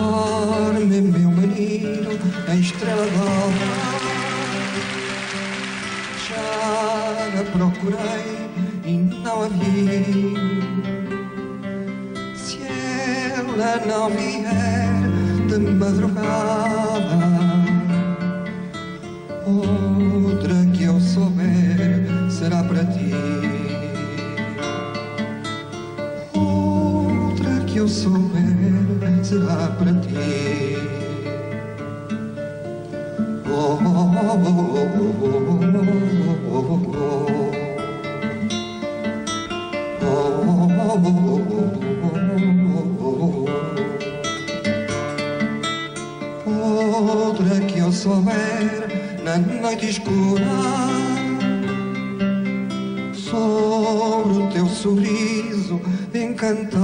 Dorme, meu menino, a estrela d'alva. Já a procurei e não a vi. Se ela não vier de madrugada, outra que eu souber será para ti. Outra que eu souber será para ti. Oh, oh, oh, oh, oh, oh. Outra que eu souber na noite escura, sobre o teu sorriso encantar,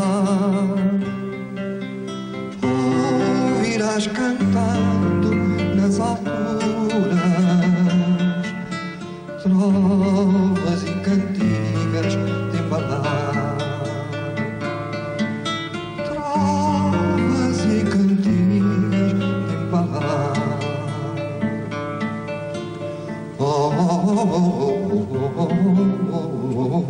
ouvirás cantando nas alturas trovas e cantigas de embalar. Trovas e cantigas de embalar. Oh, oh, oh, oh, oh, oh,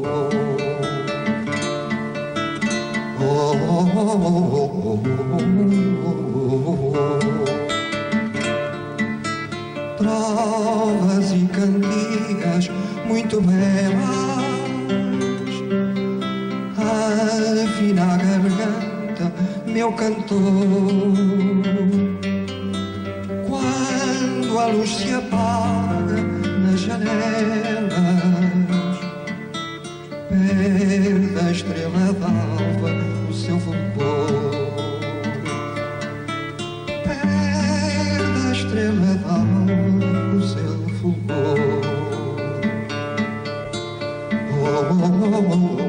trovas e cantigas muito belas, afina a garganta, meu cantor. Quando a luz se apaga nas janelas, perde a estrela d'alva o seu fulgor. Perde a estrela d'alva o seu fulgor. Oh, oh, oh, oh,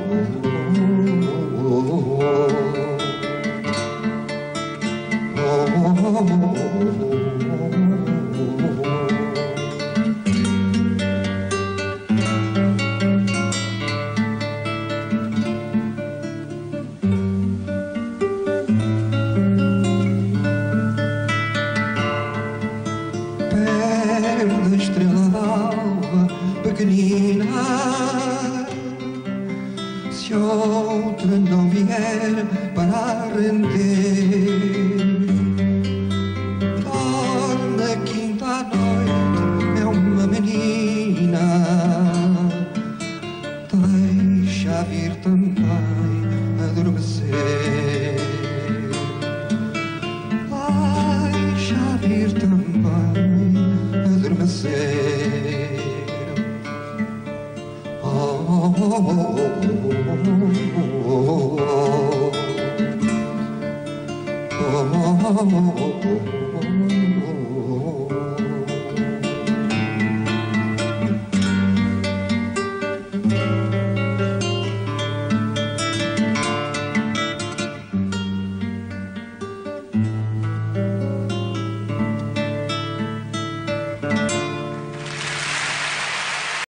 perde a estrela d'alva pequenina, se outra não vier para render. Dorme a quinta à noite, é uma menina, deixa vir também adormecer. Deixa vir também adormecer. Oh, oh, oh, oh.